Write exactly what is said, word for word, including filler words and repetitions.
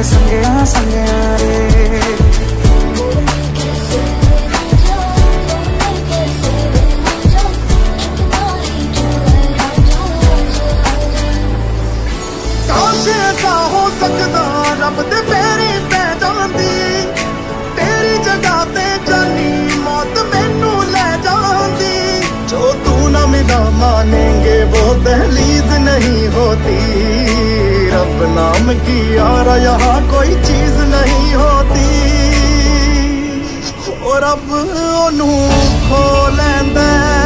संगया संगया रे। काश ऐसा हो सकदा रब दे पैरी पै जांदी, तेरी जगह ते जानी मौत मैनू ले जांदी। जो तू ना मिला मानेंगे वो दहलीज नहीं होती, रब नाम की यार यहाँ कोई चीज नहीं होती। और रब ओनू खो लैंदा